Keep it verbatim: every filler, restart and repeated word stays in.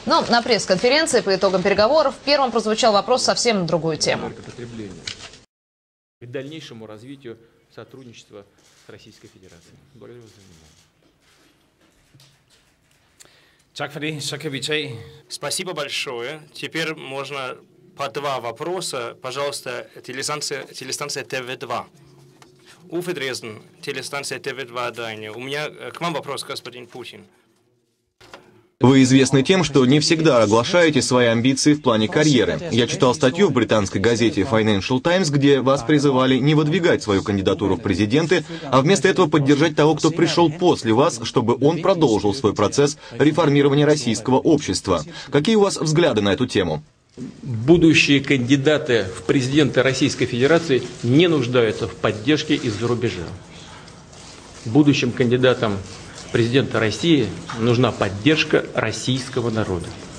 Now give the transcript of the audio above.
Но на пресс-конференции по итогам переговоров первым прозвучал вопрос совсем на другую тему. К дальнейшему развитию сотрудничества с Российской Федерацией. Благодарю вас за внимание. Спасибо большое. Теперь можно по два вопроса. Пожалуйста, телестанция, телестанция Т В два. Уфе Дрезден, телестанция Т В два Дания. У меня к вам вопрос, господин Путин. Вы известны тем, что не всегда оглашаете свои амбиции в плане карьеры. Я читал статью в британской газете Financial Times, где вас призывали не выдвигать свою кандидатуру в президенты, а вместо этого поддержать того, кто пришел после вас, чтобы он продолжил свой процесс реформирования российского общества. Какие у вас взгляды на эту тему? Будущие кандидаты в президенты Российской Федерации не нуждаются в поддержке из-за рубежа. Будущим кандидатам президента России нужна поддержка российского народа.